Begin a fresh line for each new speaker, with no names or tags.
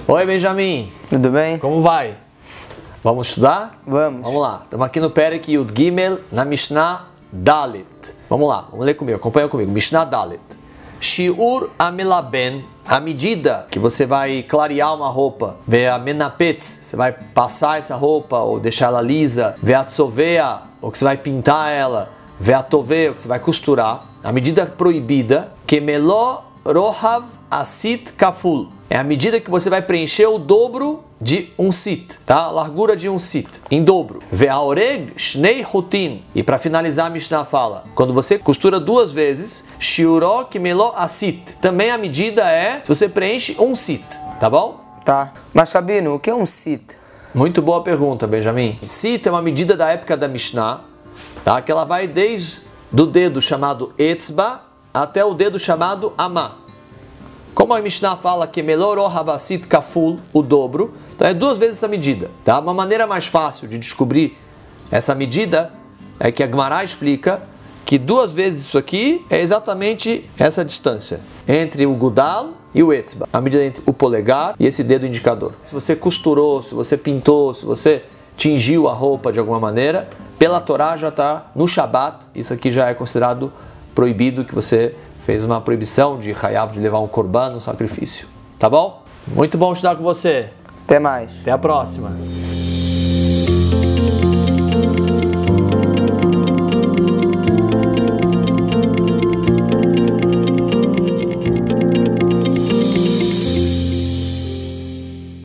Oi, Benjamin.
Tudo bem?
Como vai? Vamos estudar?
Vamos.
Vamos lá. Estamos aqui no Perek Yud Gimel, na Mishnah Dalet. Vamos lá, vamos ler comigo, acompanha comigo. Mishnah Dalet. Shiur amelaben, a medida que você vai clarear uma roupa. Ve'amenapetz, você vai passar essa roupa ou deixar ela lisa. Ve'atzovea, ou que você vai pintar ela. Ve'atovea, ou que você vai costurar. A medida proibida, kemelo rohav asit kaful. É a medida que você vai preencher o dobro de um sit, tá? A largura de um sit, em dobro. Ve'aoreg shnei hutin. E para finalizar a Mishnah fala, quando você costura duas vezes, shiuro kimelo asit. Também a medida é, se você preenche um sit, tá bom?
Tá. Mas, Rabino, o que é um sit?
Muito boa pergunta, Benjamin. Sit é uma medida da época da Mishnah, tá? Que ela vai desde do dedo chamado etzba até o dedo chamado amá. Como a Mishnah fala que melor havasit kaful, o dobro, então é duas vezes essa medida. Tá? Uma maneira mais fácil de descobrir essa medida é que a Gemara explica que duas vezes isso aqui é exatamente essa distância entre o gudal e o etzba, a medida entre o polegar e esse dedo indicador. Se você costurou, se você pintou, se você tingiu a roupa de alguma maneira, pela Torá já está no Shabat, isso aqui já é considerado proibido, que você fez uma proibição de hayav, de levar um korban, um sacrifício. Tá bom? Muito bom estudar com você.
Até mais.
Até a próxima.